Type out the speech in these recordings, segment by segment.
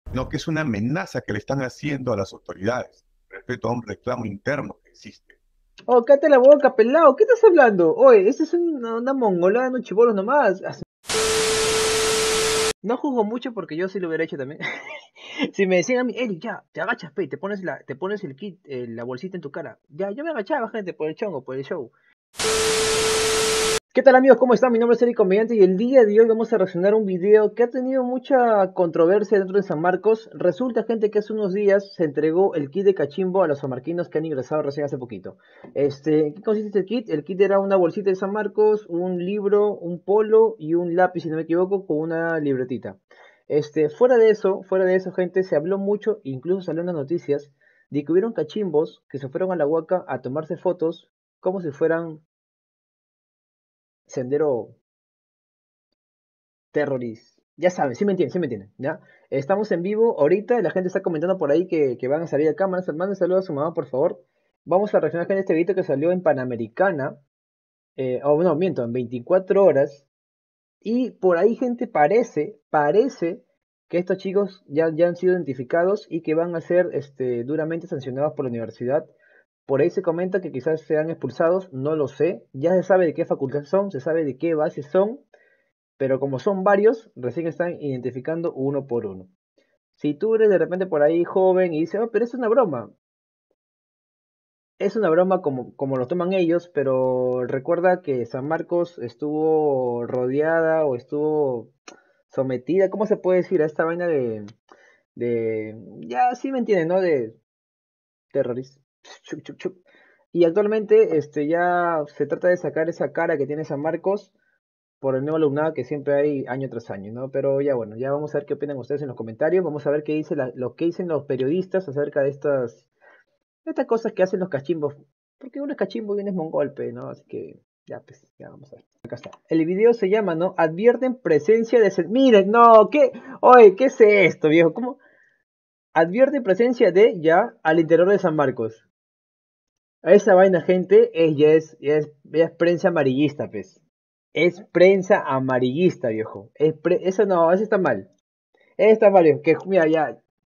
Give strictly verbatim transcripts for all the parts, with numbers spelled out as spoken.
sino que es una amenaza que le están haciendo a las autoridades respecto a un reclamo interno que existe. Oh, cállate la boca, pelado. ¿Qué estás hablando? Oye, esa es una, una mongolada de unos chibolos nomás. No juzgo mucho porque yo sí lo hubiera hecho también. Si me decían a mí, Eric, ya, te agachas, pe, te pones la, te pones el kit, eh, la bolsita en tu cara. Ya, yo me agachaba, gente, por el chongo, por el show. ¿Qué tal amigos? ¿Cómo están? Mi nombre es Eric Comediante y el día de hoy vamos a reaccionar a un video que ha tenido mucha controversia dentro de San Marcos. Resulta, gente, que hace unos días se entregó el kit de cachimbo a los sanmarquinos que han ingresado recién hace poquito. Este, ¿en qué consiste este kit? El kit era una bolsita de San Marcos, un libro, un polo y un lápiz, si no me equivoco, con una libretita. Este, fuera de eso, fuera de eso, gente, se habló mucho, incluso salió en las noticias, de que hubieron cachimbos que se fueron a la huaca a tomarse fotos como si fueran sendero terrorista. Ya saben, sí me entienden, sí me entienden, ¿ya? Estamos en vivo ahorita, la gente está comentando por ahí que, que van a salir a cámara. Manden saludos a su mamá, por favor. Vamos a reaccionar con este video que salió en Panamericana, eh, oh, no, miento, en veinticuatro horas. Y por ahí, gente, parece, parece que estos chicos ya, ya han sido identificados y que van a ser este, duramente sancionados por la universidad. Por ahí se comenta que quizás sean expulsados, no lo sé. Ya se sabe de qué facultad son, se sabe de qué base son, pero como son varios, recién están identificando uno por uno. Si tú eres de repente por ahí joven y dices, oh, pero es una broma, es una broma como, como lo toman ellos, pero recuerda que San Marcos estuvo rodeada o estuvo sometida, ¿cómo se puede decir? A esta vaina de, de ya sí me entienden, ¿no? De terroristas. Chuc, chuc, chuc. Y actualmente este, ya se trata de sacar esa cara que tiene San Marcos por el nuevo alumnado que siempre hay año tras año, ¿no? Pero ya bueno, ya vamos a ver qué opinan ustedes en los comentarios, vamos a ver qué dice la- lo que dicen los periodistas acerca de estas, estas cosas que hacen los cachimbos, porque uno es cachimbo y uno es mongolpe, ¿no? Así que ya pues, ya vamos a ver. Acá está. El video se llama, ¿no? Advierten presencia de... se- Miren, no, ¿qué? Oye, ¿qué es esto, viejo? ¿Cómo? Advierte presencia de ya al interior de San Marcos. A esa vaina, gente, ella es, ya es, ya es prensa amarillista, pues. Es prensa amarillista, viejo. Es pre- eso no, eso está mal. Eso está mal, viejo. Que, mira, ya,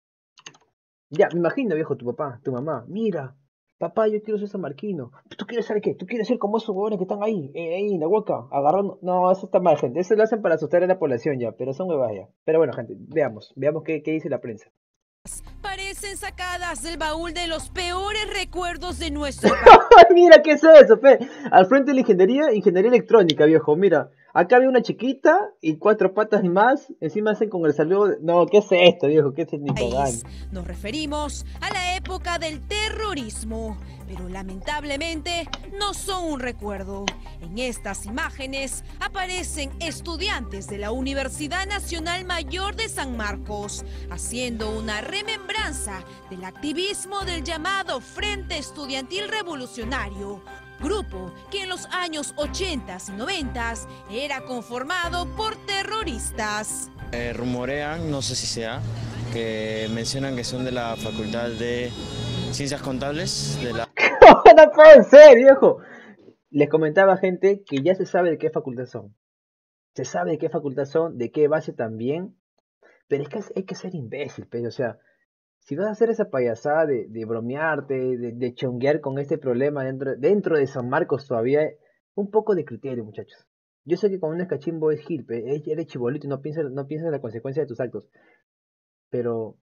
ya, me imagino, viejo, tu papá, tu mamá. Mira, papá, yo quiero ser sanmarquino. ¿Tú quieres ser qué? ¿Tú quieres ser como esos huevones que están ahí, eh, ahí en la huaca, agarrando? No, eso está mal, gente. Eso lo hacen para asustar a la población ya, pero son huevas ya. Pero bueno, gente, veamos, veamos qué, qué dice la prensa. Parecen sacadas del baúl de los peores recuerdos de nuestro país. Mira, ¿qué es eso, fe? Al frente de la ingeniería, ingeniería electrónica, viejo. Mira, acá había una chiquita y cuatro patas más. Encima hacen con el saludo. de- No, ¿qué es esto, viejo? ¿Qué es el Nicodán? Nos referimos a la época del terrorismo, pero lamentablemente no son un recuerdo. En estas imágenes aparecen estudiantes de la Universidad Nacional Mayor de San Marcos, haciendo una remembranza del activismo del llamado Frente Estudiantil Revolucionario, grupo que en los años ochenta y noventa era conformado por terroristas. Eh, rumorean, no sé si sea, que mencionan que son de la Facultad de Ciencias Contables, de la... No puede ser, viejo. Les comentaba, gente, que ya se sabe de qué facultad son. Se sabe de qué facultad son, de qué base también. Pero es que hay que ser imbécil, pero, o sea, si vas a hacer esa payasada de, de bromearte, de, de chonguear con este problema dentro, dentro de San Marcos todavía, un poco de criterio, muchachos. Yo sé que cuando uno es cachimbo es gil, pe, es- eres chibolito y no piensas, no piensas en la consecuencia de tus actos. Pero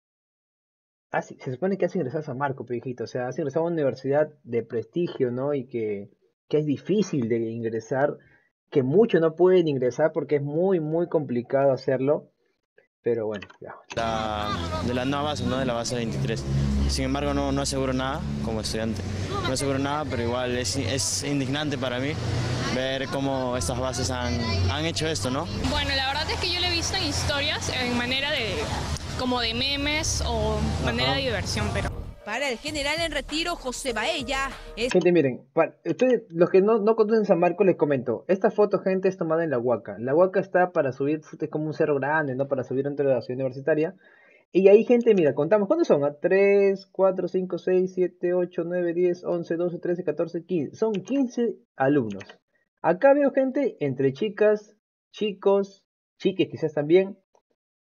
has- se supone que has ingresado a San Marcos, pe, hijito. O sea, has ingresado a una universidad de prestigio, ¿no? Y que, que es difícil de ingresar, que muchos no pueden ingresar porque es muy, muy complicado hacerlo. Pero bueno, ya. la, de la nueva base, ¿no? De la base veintitrés. Sin embargo, no, no aseguro nada como estudiante. No aseguro nada, pero igual es, es indignante para mí ver cómo estas bases han, han hecho esto, ¿no? Bueno, la verdad es que yo lo he visto en historias en manera de como de memes o manera Ajá. de diversión, pero Para el general en retiro José Baella, es Gente, miren, pa- ustedes, los que no, no conocen San Marcos, les comento. Esta foto, gente, es tomada en la Huaca. La Huaca está para subir, es como un cerro grande, ¿no? Para subir dentro de la ciudad universitaria. Y ahí, gente, mira, contamos, ¿cuántos son? ¿A? tres, cuatro, cinco, seis, siete, ocho, nueve, diez, once, doce, trece, catorce, quince. Son quince alumnos. Acá veo gente entre chicas, chicos, chiques quizás también.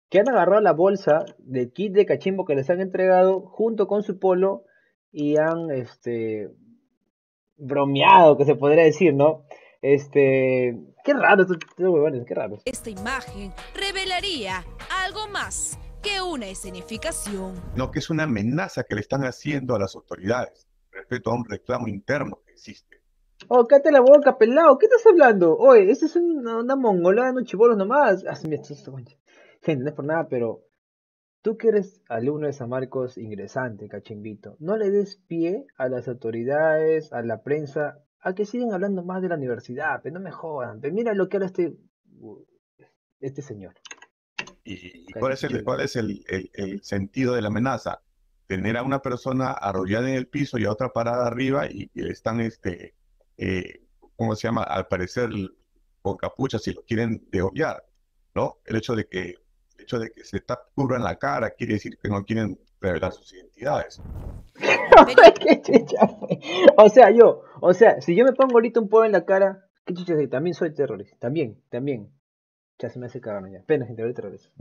que han agarrado la bolsa del kit de cachimbo que les han entregado junto con su polo y han, este, bromeado, que se podría decir, ¿no? Este, qué raro estos, estos huevones, qué raros. Esta imagen revelaría algo más que una escenificación. No, que es una amenaza que le están haciendo a las autoridades respecto a un reclamo interno que existe. Oh, cállate la boca, pelado, ¿qué estás hablando? Oye, esta es una, una mongolada, unos chibolos nomás. Ah, me- esto- esto- Gente, no es por nada, pero tú que eres alumno de San Marcos ingresante, cachimbito, no le des pie a las autoridades, a la prensa, a que sigan hablando más de la universidad, pero no me jodan. Pero mira lo que habla este, este señor. ¿Y, y cuál es el, cuál es el, el- el sentido de la amenaza? Tener a una persona arrollada en el piso y a otra parada arriba y, y le están, este, eh, ¿cómo se llama? Al parecer con capucha si lo quieren degollar, ¿no? El hecho de que, el hecho de que se tap- cubran la cara quiere decir que no quieren revelar sus identidades. ¿Qué chucha fue? O sea, yo, o sea, si yo me pongo ahorita un polvo en la cara, ¿qué chucha soy? También soy terrorista, también, también. Ya se me hace cagar ya. Pena, gente, ahorita regreso.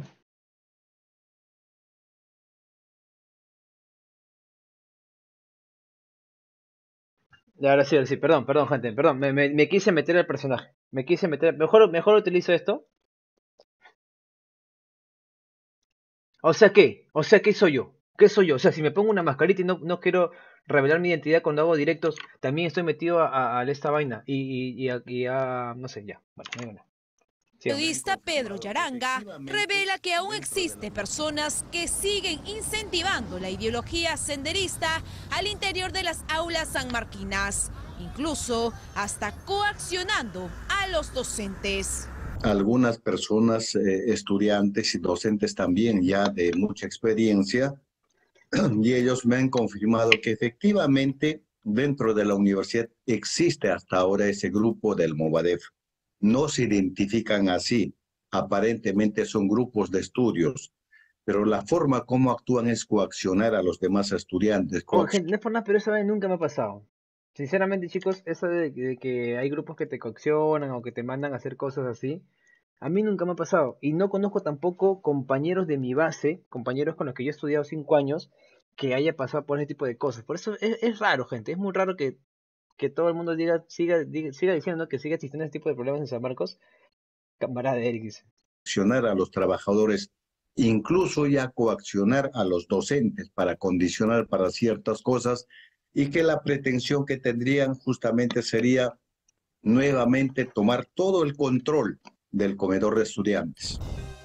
Ya, ahora sí, ahora sí, perdón, perdón, gente, perdón, me, me, me quise meter al personaje, me quise meter, mejor, mejor utilizo esto. O sea, ¿qué? O sea, ¿qué soy yo? ¿Qué soy yo? O sea, si me pongo una mascarita y no, no quiero revelar mi identidad cuando hago directos, también estoy metido a, a- a esta vaina y, y, y, a, y a- no sé, ya, bueno, no digo nada. El Sigamos. periodista Pedro Yaranga revela que aún existen personas que siguen incentivando la ideología senderista al interior de las aulas sanmarquinas, incluso hasta coaccionando a los docentes. Algunas personas, eh, estudiantes y docentes también ya de mucha experiencia, y ellos me han confirmado que efectivamente dentro de la universidad existe hasta ahora ese grupo del Movadef. No se identifican así, aparentemente son grupos de estudios, pero la forma como actúan es coaccionar a los demás estudiantes. Oh, gente, no es por nada, pero esa vaina nunca me ha pasado. Sinceramente, chicos, eso de, de que hay grupos que te coaccionan o que te mandan a hacer cosas así, a mí nunca me ha pasado. Y no conozco tampoco compañeros de mi base, compañeros con los que yo he estudiado cinco años, que haya pasado por ese tipo de cosas. Por eso es, es raro, gente, es muy raro que, que todo el mundo diga, siga, diga- siga diciendo, ¿no?, que siga existiendo ese tipo de problemas en San Marcos. Camarada de Eric dice. Coaccionar a los trabajadores, incluso ya coaccionar a los docentes para condicionar para ciertas cosas, y que la pretensión que tendrían justamente sería nuevamente tomar todo el control del comedor de estudiantes.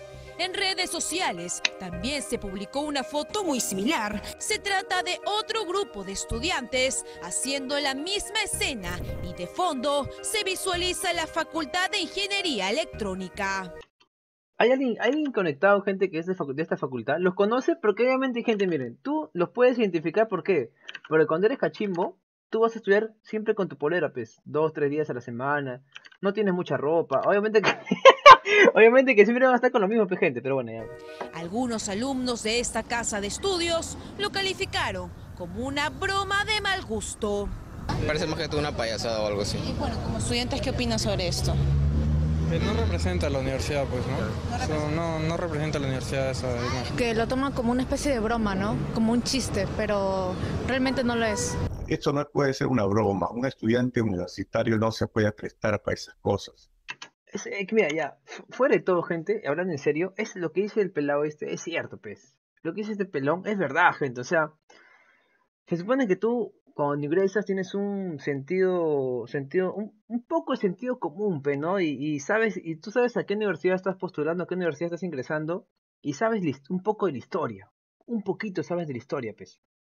En redes sociales también se publicó una foto muy similar. Se trata de otro grupo de estudiantes haciendo la misma escena y de fondo se visualiza la Facultad de Ingeniería Electrónica. ¿Hay alguien, hay alguien conectado, gente, que es de, facu- de esta facultad? ¿Los conoce? Porque obviamente, gente, miren, tú los puedes identificar, ¿por qué? Porque cuando eres cachimbo, tú vas a estudiar siempre con tu polera, pues, dos, tres días a la semana, no tienes mucha ropa, obviamente que, obviamente que siempre van a estar con lo mismo, pues, gente, pero bueno, ya. Algunos alumnos de esta casa de estudios lo calificaron como una broma de mal gusto. Parece más que todo una payasada o algo así. Y bueno, como estudiantes, ¿qué opinas sobre esto? Que no representa a la universidad, pues, ¿no? So, no, no representa a la universidad esa imagen. Que lo toman como una especie de broma, ¿no? Como un chiste, pero realmente no lo es. Esto no puede ser una broma. Un estudiante universitario no se puede prestar para esas cosas. Es, eh, que mira, ya, fu- fuera de todo, gente, hablando en serio, es lo que dice el pelado este, es cierto, pues. Lo que dice este pelón es verdad, gente, o sea, se supone que tú cuando ingresas tienes un sentido, sentido, un, un poco de sentido común, pe, ¿no? Y, y sabes, y tú sabes a qué universidad estás postulando, a qué universidad estás ingresando, y sabes la his- un poco de la historia. Un poquito sabes de la historia, pues.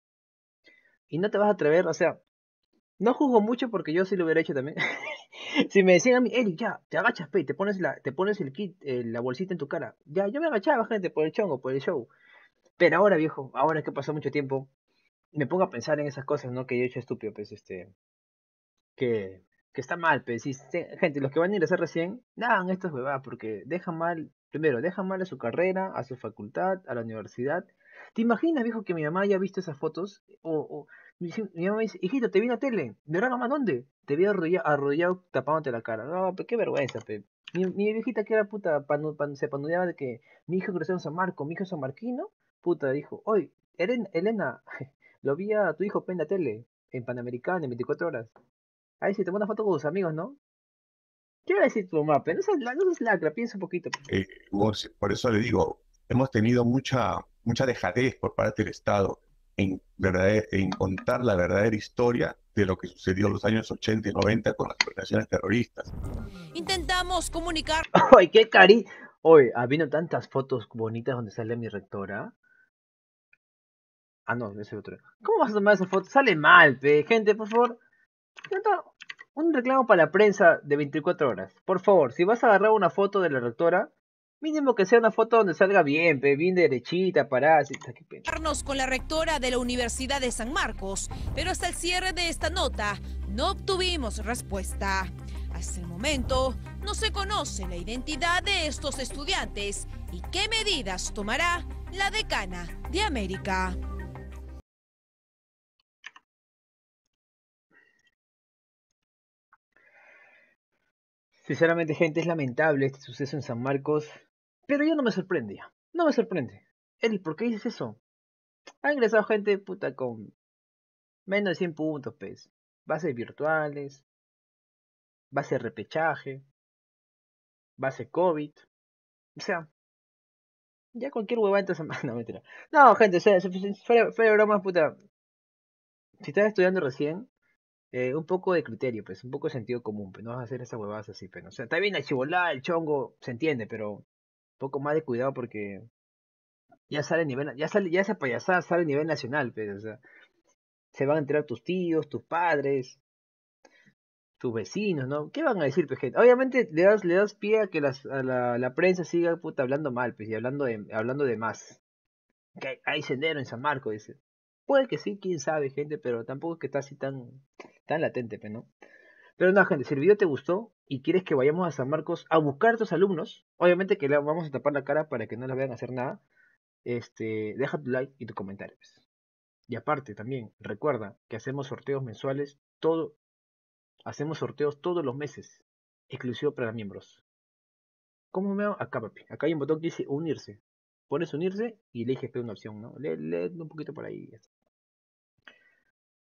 Y no te vas a atrever, o sea, no juzgo mucho porque yo sí lo hubiera hecho también. Si me decían a mí, Eric, ya, te agachas, pe, te pones la, te pones el kit, eh, la bolsita en tu cara. Ya, yo me agachaba, gente, por el chongo, por el show. Pero ahora, viejo, ahora que pasó mucho tiempo, me pongo a pensar en esas cosas, ¿no? Que yo he hecho estúpido, pues, este, que, que está mal, pues, y se- gente, los que van a ingresar recién, no hagan estas huevadas, porque dejan mal, primero, dejan mal a su carrera, a su facultad, a la universidad. ¿Te imaginas, viejo, que mi mamá haya visto esas fotos? O, o Mi, dice- mi mamá me dice, hijito, te vi en la tele. ¿De verdad, mamá, dónde? Te vi arrodillado, arrodillado tapándote la cara. No, pe, qué vergüenza, pe. Mi, mi viejita que era puta, panu- pan- se panudeaba de que mi hijo creció en San Marco, mi hijo es sanmarquino. Puta, dijo, oye, Elena, Elena, lo vi a tu hijo pe, en la tele, en Panamericana, en veinticuatro horas. Ahí se tomó una foto con sus amigos, ¿no? ¿Qué va a decir tu mamá, pe? No seas, la- no seas lacra, piensa un poquito, pe. Eh, por por eso le digo, hemos tenido mucha, mucha dejadez por parte del Estado en, verdader- en contar la verdadera historia de lo que sucedió en los años ochenta y noventa con las organizaciones terroristas. Intentamos comunicar Ay, qué cari. Oye, habiendo tantas fotos bonitas donde sale mi rectora. Ah, no, ese es otro. ¿Cómo vas a tomar esa foto? Sale mal, pe. Gente, por favor. Neta, un reclamo para la prensa de veinticuatro horas. Por favor, si vas a agarrar una foto de la rectora, mínimo que sea una foto donde salga bien, pe, bien derechita, parada, así. Qué pena. con la rectora de la Universidad de San Marcos, pero hasta el cierre de esta nota no obtuvimos respuesta. Hasta el momento no se conoce la identidad de estos estudiantes y qué medidas tomará la decana de América. Sinceramente, gente, es lamentable este suceso en San Marcos, pero ya no me sorprende ya. No me sorprende. Eli, ¿por qué dices eso? Ha ingresado gente puta con menos de cien puntos, pues. Bases virtuales, base repechaje, base COVID. O sea, ya cualquier huevada esta semana. No, mentira. No, gente, o sea, fuera, fuera de bromas, puta. Si estás estudiando recién, eh, un poco de criterio, pues, un poco de sentido común, pues, no vas a hacer esas huevadas así, pues. ¿No? O sea, está bien la chivolada, el chongo, se entiende, pero un poco más de cuidado porque ya sale a nivel, ya sale, ya esa payasada sale a nivel nacional, pues, o sea, se van a enterar tus tíos, tus padres, tus vecinos, ¿no? ¿Qué van a decir, pues, gente? Obviamente le das, le das pie a que las, a la, la prensa siga, puta, hablando mal, pues, y hablando de, hablando de más. Que hay, hay sendero en San Marcos, dice. Puede que sí, quién sabe, gente, pero tampoco es que está así tan, tan latente, pues, ¿no? Pero nada, gente, si el video te gustó y quieres que vayamos a San Marcos a buscar a tus alumnos, obviamente que le vamos a tapar la cara para que no les vean hacer nada, este, deja tu like y tu comentario, pues. Y aparte también, recuerda que hacemos sorteos mensuales, todo, hacemos sorteos todos los meses, exclusivo para miembros. ¿Cómo me hago? Acá, papi. Acá hay un botón que dice unirse. Pones unirse y eliges una opción, ¿no? Lee, lee un poquito por ahí.